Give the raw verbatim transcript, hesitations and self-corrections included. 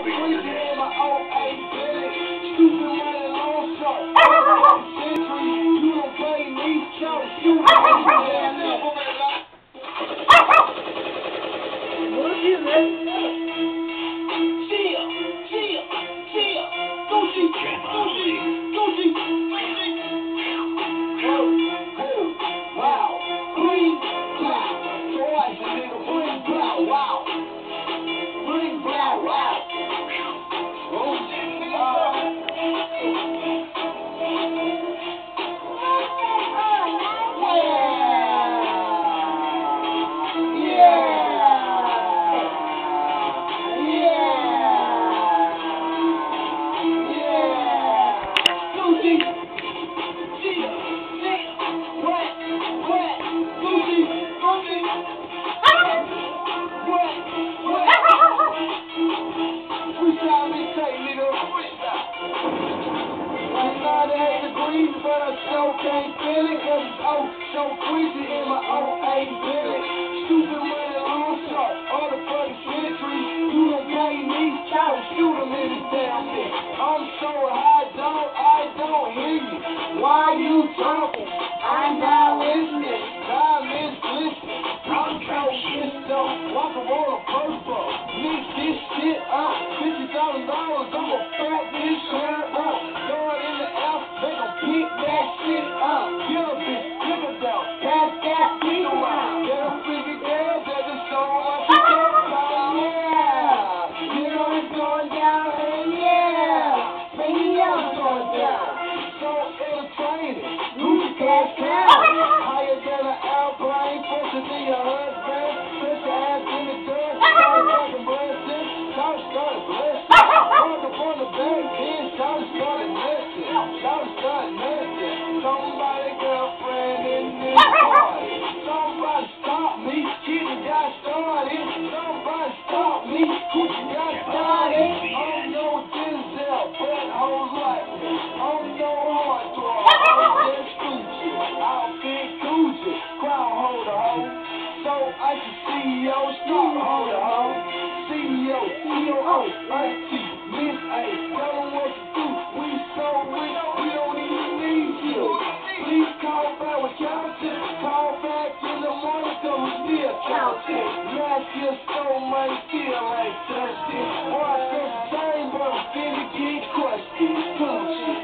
But I still can't feel it, cause it's oh so queasy in my old age billet. Stupid money, long shot, all the fucking centuries. You done pay me, try to shoot them in this damn thing. I'm so high, don't, I don't hear you. Why you talking? I'm not listening. Time is glistening. I'm so pissed off, walking on a purple. Mix this shit up, fifty thousand dollars, I'ma fuck this shit up. Going in the air, they gon' pick that shit up. Get a bitch, pick a down, pass that beat around. Get a freaky girl that just show what you talk about. Yeah, you know it's going down, and yeah, baby, you know it's going down. So entertaining, Lucy cash cow. Higher than an airplane, fresher than your husband. Put your ass in the dirt, start fucking blessing. Shout started blessing. Walk up on the back, then shout started nesting. Shout started nesting. Somebody girlfriend in this party. Somebody stop me, kitty got started. Somebody stop me, kitty got started. I'm no Denzel, but hoes like me. I'm no hardcore, I'm just Gucci. Outfit Gucci, crown holder hoe. So I can C E O, stock holder hoe. C E O, C O O, auntie, Miss A, tell them what to do. We so rich, we don't even need you. Please call back with counting. Call back in the morning, cause we still counting. Last year so money, still ain't touched it. Boy, I touched the chain, but I'm finna get crusty. Gucci.